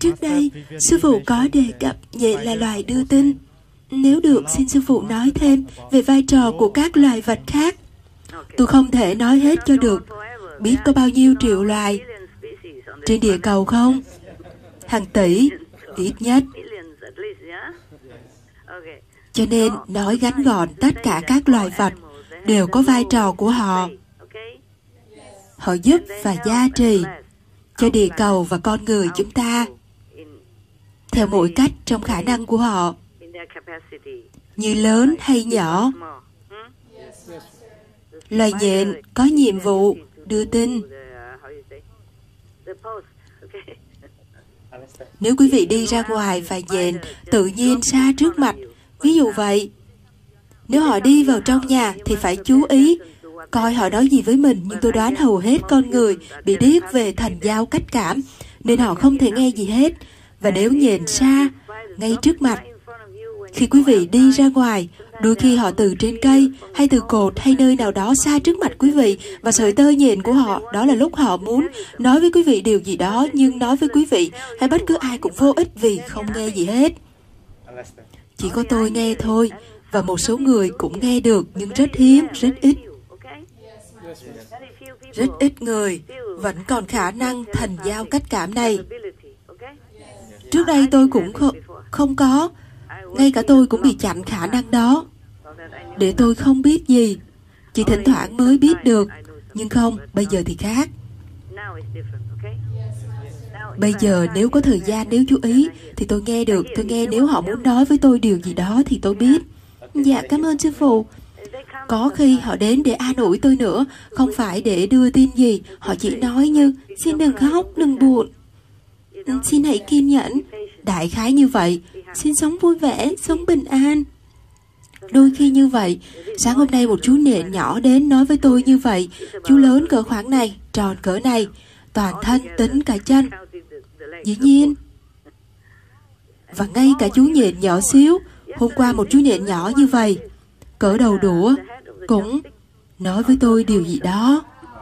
Trước đây, sư phụ có đề cập nhện là loài đưa tin. Nếu được, xin sư phụ nói thêm về vai trò của các loài vật khác. Tôi không thể nói hết cho được. Biết có bao nhiêu triệu loài trên địa cầu không? Hàng tỷ, ít nhất. Cho nên nói ngắn gọn, tất cả các loài vật đều có vai trò của họ. Họ giúp và gia trì cho địa cầu và con người chúng ta theo mỗi cách trong khả năng của họ, như lớn hay nhỏ. Loài nhện có nhiệm vụ đưa tin. Nếu quý vị đi ra ngoài và nhện tự nhiên xa trước mặt, ví dụ vậy, nếu họ đi vào trong nhà thì phải chú ý coi họ nói gì với mình. Nhưng tôi đoán hầu hết con người bị điếc về thành giao cách cảm, nên họ không thể nghe gì hết. Và nếu nhện xa ngay trước mặt, khi quý vị đi ra ngoài, đôi khi họ từ trên cây hay từ cột hay nơi nào đó xa trước mặt quý vị, và sợi tơ nhện của họ, đó là lúc họ muốn nói với quý vị điều gì đó, nhưng nói với quý vị hay bất cứ ai cũng vô ích vì không nghe gì hết. Chỉ có tôi nghe thôi, và một số người cũng nghe được, nhưng rất hiếm, rất ít. Rất ít người vẫn còn khả năng thành giao cách cảm này. Trước đây tôi cũng không có. Ngay cả tôi cũng bị chặn khả năng đó, để tôi không biết gì, chỉ thỉnh thoảng mới biết được. Nhưng không, bây giờ thì khác. Bây giờ nếu có thời gian, nếu chú ý thì tôi nghe được. Tôi nghe nếu họ muốn nói với tôi điều gì đó thì tôi biết. Dạ, cảm ơn sư phụ. Có khi họ đến để an ủi tôi nữa, không phải để đưa tin gì. Họ chỉ nói như: xin đừng khóc, đừng buồn, xin hãy kiên nhẫn. Đại khái như vậy. Xin sống vui vẻ, sống bình an. Đôi khi như vậy. Sáng hôm nay một chú nhện nhỏ đến nói với tôi như vậy. Chú lớn cỡ khoảng này, tròn cỡ này, toàn thân tính cả chân. Dĩ nhiên. Và ngay cả chú nhện nhỏ xíu, hôm qua một chú nhện nhỏ như vậy, cỡ đầu đũa, cũng nói với tôi điều gì đó.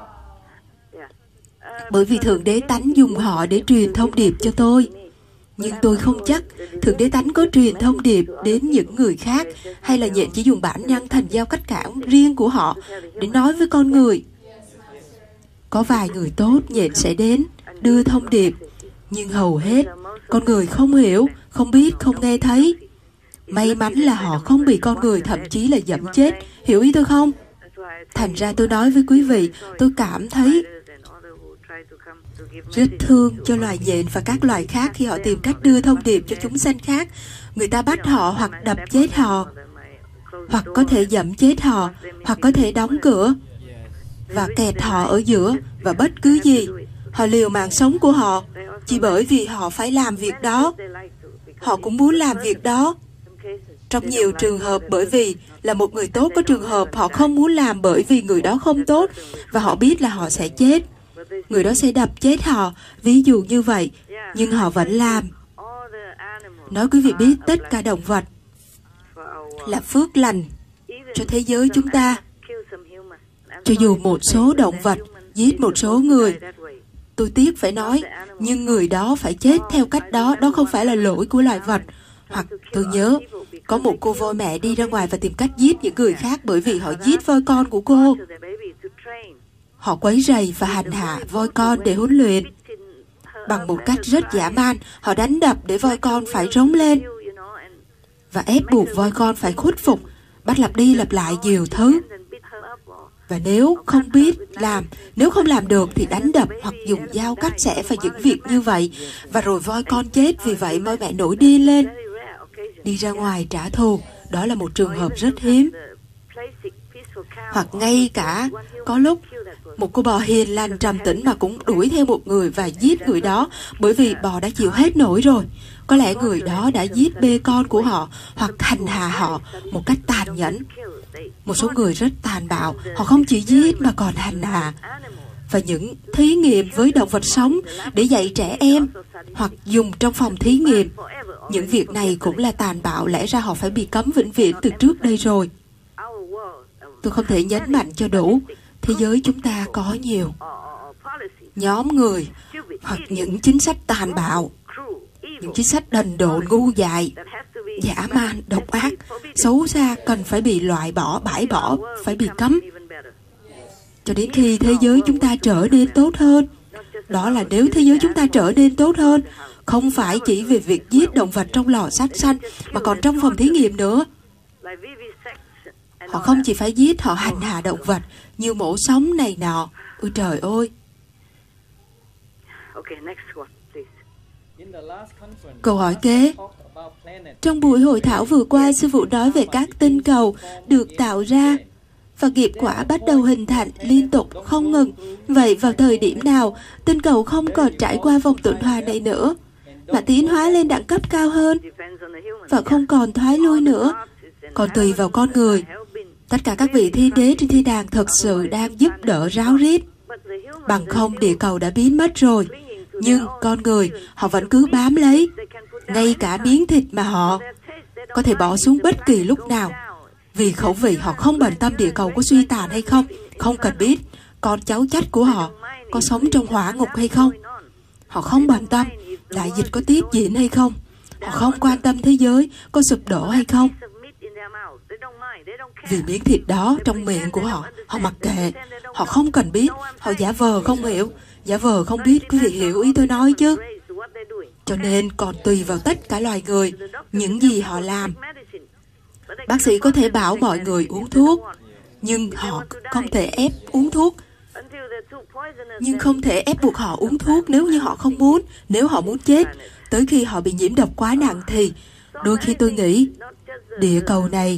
Bởi vì Thượng Đế Tánh dùng họ để truyền thông điệp cho tôi. Nhưng tôi không chắc Thượng Đế Tánh có truyền thông điệp đến những người khác, hay là nhện chỉ dùng bản năng thành giao cách cảm riêng của họ để nói với con người. Có vài người tốt nhện sẽ đến đưa thông điệp, nhưng hầu hết con người không hiểu, không biết, không nghe thấy. May mắn là họ không bị con người thậm chí là dẫm chết. Hiểu ý tôi không? Thành ra tôi nói với quý vị, tôi cảm thấy rất thương cho loài nhện và các loài khác khi họ tìm cách đưa thông điệp cho chúng sanh khác. Người ta bắt họ hoặc đập chết họ, hoặc có thể dẫm chết họ, hoặc có thể đóng cửa và kẹt họ ở giữa, và bất cứ gì. Họ liều mạng sống của họ chỉ bởi vì họ phải làm việc đó. Họ cũng muốn làm việc đó. Trong nhiều trường hợp, bởi vì là một người tốt, có trường hợp họ không muốn làm bởi vì người đó không tốt, và họ biết là họ sẽ chết. Người đó sẽ đập chết họ, ví dụ như vậy, nhưng họ vẫn làm. Nói quý vị biết, tất cả động vật là phước lành cho thế giới chúng ta. Cho dù một số động vật giết một số người, tôi tiếc phải nói, nhưng người đó phải chết theo cách đó. Đó không phải là lỗi của loài vật. Hoặc tôi nhớ có một cô voi mẹ đi ra ngoài và tìm cách giết những người khác bởi vì họ giết voi con của cô. Họ quấy rầy và hành hạ voi con để huấn luyện bằng một cách rất dã man. Họ đánh đập để voi con phải rống lên và ép buộc voi con phải khuất phục, bắt lặp đi lặp lại nhiều thứ. Và nếu không biết làm, nếu không làm được thì đánh đập hoặc dùng dao cắt xẻ và những việc như vậy. Và rồi voi con chết, vì vậy voi mẹ nổi điên lên, đi ra ngoài trả thù. Đó là một trường hợp rất hiếm. Hoặc ngay cả có lúc một cô bò hiền lành trầm tĩnh mà cũng đuổi theo một người và giết người đó, bởi vì bò đã chịu hết nổi rồi. Có lẽ người đó đã giết bê con của họ hoặc hành hạ họ một cách tàn nhẫn. Một số người rất tàn bạo, họ không chỉ giết mà còn hành hạ. Và những thí nghiệm với động vật sống để dạy trẻ em hoặc dùng trong phòng thí nghiệm, những việc này cũng là tàn bạo. Lẽ ra họ phải bị cấm vĩnh viễn từ trước đây rồi. Tôi không thể nhấn mạnh cho đủ. Thế giới chúng ta có nhiều nhóm người hoặc những chính sách tàn bạo Những chính sách đần độn ngu dại, dã man, độc ác, xấu xa cần phải bị loại bỏ, bãi bỏ, phải bị cấm. Cho đến khi thế giới chúng ta trở nên tốt hơn. Đó là nếu thế giới chúng ta trở nên tốt hơn, không phải chỉ về việc giết động vật trong lò sát sanh, mà còn trong phòng thí nghiệm nữa. Họ không chỉ phải giết, họ hành hạ động vật như mổ sống này nọ. Ôi trời ơi! Câu hỏi kế. Trong buổi hội thảo vừa qua, sư phụ nói về các tinh cầu được tạo ra và nghiệp quả bắt đầu hình thành liên tục không ngừng. Vậy vào thời điểm nào tinh cầu không còn trải qua vòng tuần hoàn này nữa, mà tiến hóa lên đẳng cấp cao hơn và không còn thoái lui nữa? Còn tùy vào con người. Tất cả các vị thiên đế trên thiên đàng thật sự đang giúp đỡ ráo riết. Bằng không địa cầu đã biến mất rồi. Nhưng con người, họ vẫn cứ bám lấy. Ngay cả miếng thịt mà họ có thể bỏ xuống bất kỳ lúc nào. Vì khẩu vị họ không bận tâm địa cầu có suy tàn hay không. Không cần biết con cháu chắt của họ có sống trong hỏa ngục hay không. Họ không bận tâm đại dịch có tiếp diễn hay không. Họ không quan tâm thế giới có sụp đổ hay không. Vì miếng thịt đó trong miệng của họ, họ mặc kệ. Họ không cần biết. Họ giả vờ không hiểu. Giả vờ không biết. Quý vị hiểu ý tôi nói chứ? Cho nên còn tùy vào tất cả loài người những gì họ làm. Bác sĩ có thể bảo mọi người uống thuốc, nhưng họ không thể ép uống thuốc. Nhưng không thể ép buộc họ uống thuốc nếu như họ không muốn. Nếu họ muốn chết, tới khi họ bị nhiễm độc quá nặng thì đôi khi tôi nghĩ địa cầu này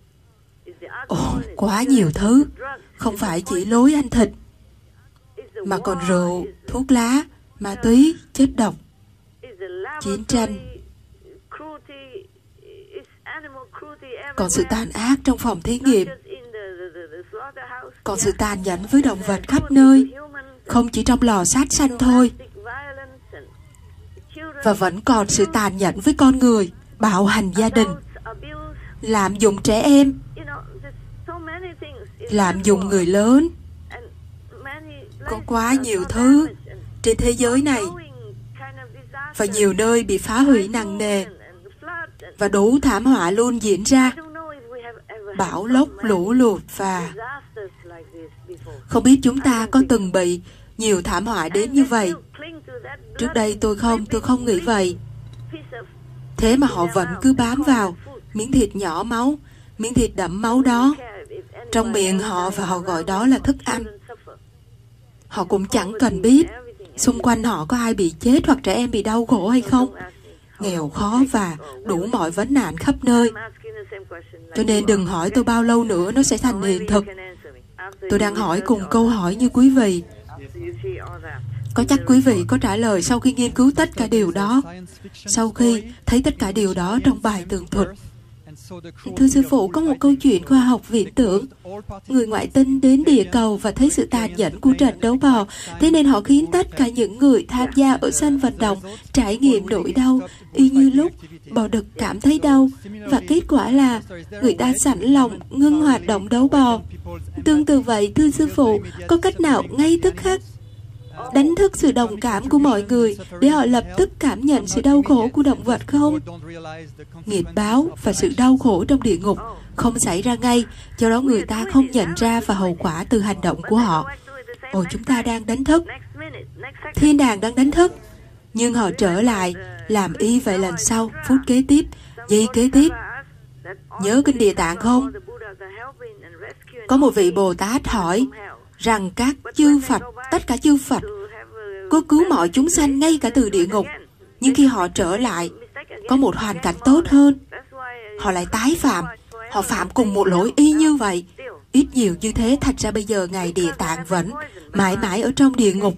quá nhiều thứ. Không phải chỉ lối ăn thịt, mà còn rượu, thuốc lá, ma túy, chất độc, chiến tranh, còn sự tàn ác trong phòng thí nghiệm, còn sự tàn nhẫn với động vật khắp nơi, không chỉ trong lò sát sanh thôi. Và vẫn còn sự tàn nhẫn với con người, bạo hành gia đình, lạm dụng trẻ em, lạm dụng người lớn. Có quá nhiều thứ trên thế giới này, và nhiều nơi bị phá hủy nặng nề, và đủ thảm họa luôn diễn ra. Bão lốc, lũ lụt và không biết chúng ta có từng bị nhiều thảm họa đến như vậy. Trước đây tôi không nghĩ vậy. Thế mà họ vẫn cứ bám vào miếng thịt nhỏ máu, miếng thịt đẫm máu đó trong miệng họ, và họ gọi đó là thức ăn. Họ cũng chẳng cần biết xung quanh họ có ai bị chết hoặc trẻ em bị đau khổ hay không. Nghèo khó và đủ mọi vấn nạn khắp nơi. Cho nên đừng hỏi tôi bao lâu nữa nó sẽ thành hiện thực. Tôi đang hỏi cùng câu hỏi như quý vị. Có chắc quý vị có trả lời sau khi nghiên cứu tất cả điều đó, sau khi thấy tất cả điều đó trong bài tường thuật. Thưa sư phụ, có một câu chuyện khoa học viễn tưởng. Người ngoại tinh đến địa cầu và thấy sự tàn nhẫn của trận đấu bò, thế nên họ khiến tất cả những người tham gia ở sân vận động trải nghiệm nỗi đau y như lúc bò đực cảm thấy đau, và kết quả là người ta sẵn lòng ngưng hoạt động đấu bò. Tương tự vậy, thưa sư phụ, có cách nào ngay tức khắc đánh thức sự đồng cảm của mọi người để họ lập tức cảm nhận sự đau khổ của động vật không? Nghiệp báo và sự đau khổ trong địa ngục không xảy ra ngay, do đó người ta không nhận ra và hậu quả từ hành động của họ. Chúng ta đang đánh thức, thiên đàng đang đánh thức, nhưng họ trở lại làm y vậy lần sau, phút kế tiếp, giây kế tiếp. Nhớ kinh Địa Tạng không? Có một vị Bồ Tát hỏi rằng các chư Phật, tất cả chư Phật có cứu mọi chúng sanh ngay cả từ địa ngục, nhưng khi họ trở lại có một hoàn cảnh tốt hơn, họ lại tái phạm. Họ phạm cùng một lỗi y như vậy, ít nhiều như thế. Thành ra bây giờ Ngài Địa Tạng vẫn mãi mãi ở trong địa ngục,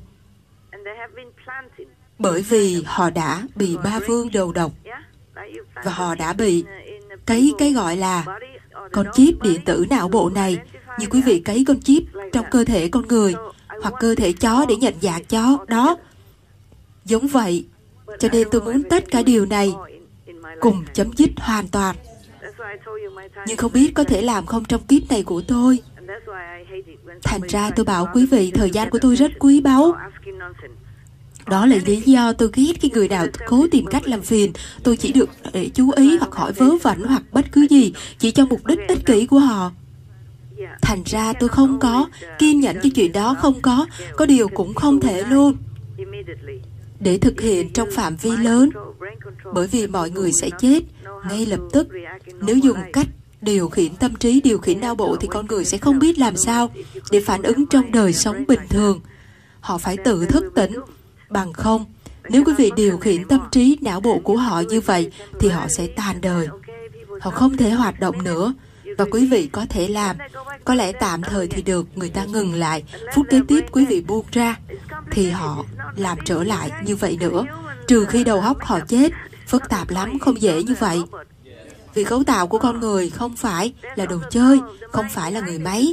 bởi vì họ đã bị ma vương đầu độc, và họ đã bị cấy cái gọi là con chip điện tử não bộ này. Như quý vị cấy con chip trong cơ thể con người hoặc cơ thể chó để nhận dạng chó đó, giống vậy. Cho nên tôi muốn tất cả điều này cùng chấm dứt hoàn toàn, nhưng không biết có thể làm không trong kiếp này của tôi. Thành ra tôi bảo quý vị, thời gian của tôi rất quý báu. Đó là lý do tôi ghét cái người nào cố tìm cách làm phiền. Tôi chỉ được để chú ý hoặc hỏi vớ vẩn hoặc bất cứ gì chỉ cho mục đích ích kỷ của họ. Thành ra tôi không có kiên nhẫn cho chuyện đó, không có điều cũng không thể luôn để thực hiện trong phạm vi lớn, bởi vì mọi người sẽ chết ngay lập tức. Nếu dùng cách điều khiển tâm trí, điều khiển não bộ thì con người sẽ không biết làm sao để phản ứng trong đời sống bình thường. Họ phải tự thức tỉnh. Bằng không, nếu quý vị điều khiển tâm trí, não bộ của họ như vậy thì họ sẽ tàn đời. Họ không thể hoạt động nữa. Và quý vị có thể làm. Có lẽ tạm thời thì được, người ta ngừng lại. Phút kế tiếp quý vị buông ra thì họ làm trở lại như vậy nữa. Trừ khi đầu óc họ chết. Phức tạp lắm, không dễ như vậy. Vì cấu tạo của con người không phải là đồ chơi, không phải là người máy.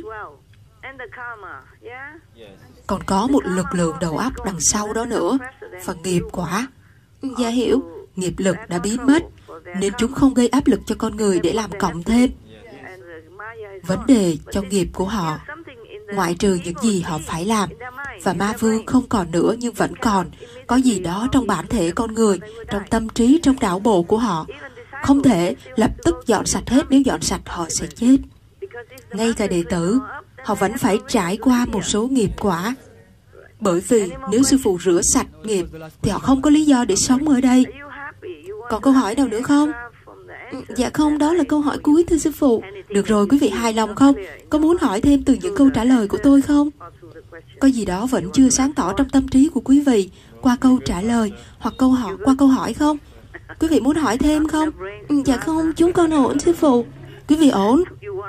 Còn có một lực lượng đầu óc đằng sau đó nữa. Phần nghiệp quả. Dạ hiểu, nghiệp lực đã biến mất, nên chúng không gây áp lực cho con người để làm cộng thêm vấn đề cho nghiệp của họ, ngoại trừ những gì họ phải làm. Và ma vương không còn nữa, nhưng vẫn còn có gì đó trong bản thể con người, trong tâm trí, trong não bộ của họ. Không thể lập tức dọn sạch hết, nếu dọn sạch họ sẽ chết. Ngay cả đệ tử, họ vẫn phải trải qua một số nghiệp quả. Bởi vì nếu sư phụ rửa sạch nghiệp thì họ không có lý do để sống ở đây. Còn câu hỏi nào nữa không? Dạ không, đó là câu hỏi cuối thưa sư phụ. Được rồi, quý vị hài lòng không? Có muốn hỏi thêm từ những câu trả lời của tôi không? Có gì đó vẫn chưa sáng tỏ trong tâm trí của quý vị qua câu trả lời hoặc qua câu hỏi không? Quý vị muốn hỏi thêm không? Dạ không, chúng con ổn sư phụ. Quý vị ổn?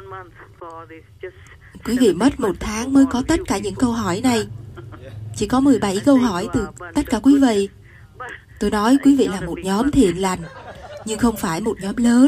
Quý vị mất 1 tháng mới có tất cả những câu hỏi này. Chỉ có 17 câu hỏi từ tất cả quý vị. Tôi nói quý vị là một nhóm thiện lành, nhưng không phải một nhóm lớn.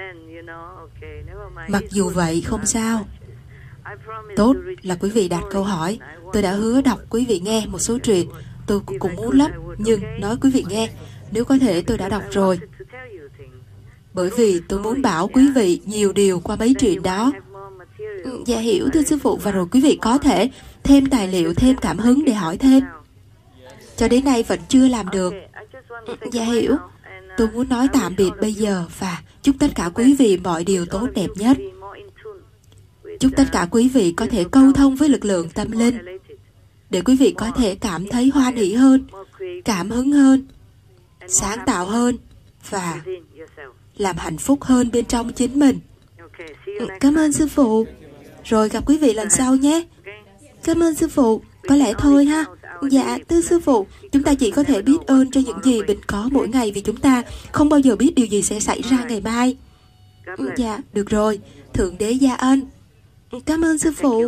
Mặc dù vậy không sao. Tốt là quý vị đặt câu hỏi. Tôi đã hứa đọc quý vị nghe một số truyện. Tôi cũng muốn lắm, nhưng nói quý vị nghe, nếu có thể tôi đã đọc rồi. Bởi vì tôi muốn bảo quý vị nhiều điều qua mấy chuyện đó. Dạ hiểu thưa sư phụ. Và rồi quý vị có thể thêm tài liệu, thêm cảm hứng để hỏi thêm. Cho đến nay vẫn chưa làm được. Dạ hiểu. Tôi muốn nói tạm biệt bây giờ và chúc tất cả quý vị mọi điều tốt đẹp nhất. Chúc tất cả quý vị có thể câu thông với lực lượng tâm linh để quý vị có thể cảm thấy hoan hỷ hơn, cảm hứng hơn, sáng tạo hơn và làm hạnh phúc hơn bên trong chính mình. Cảm ơn sư phụ. Rồi gặp quý vị lần sau nhé. Cảm ơn sư phụ. Có lẽ thôi ha. Dạ, thưa sư phụ, chúng ta chỉ có thể biết ơn cho những gì mình có mỗi ngày, vì chúng ta không bao giờ biết điều gì sẽ xảy ra ngày mai. Dạ, được rồi. Thượng đế gia ân. Cảm ơn sư phụ.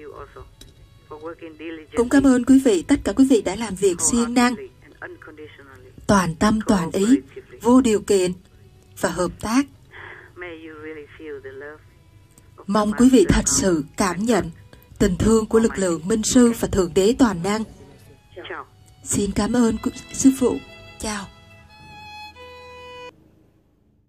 Cũng cảm ơn quý vị, tất cả quý vị đã làm việc siêng năng, toàn tâm toàn ý, vô điều kiện và hợp tác. Mong quý vị thật sự cảm nhận tình thương của lực lượng Minh Sư và Thượng Đế Toàn Năng. Xin cảm ơn sư phụ. Chào.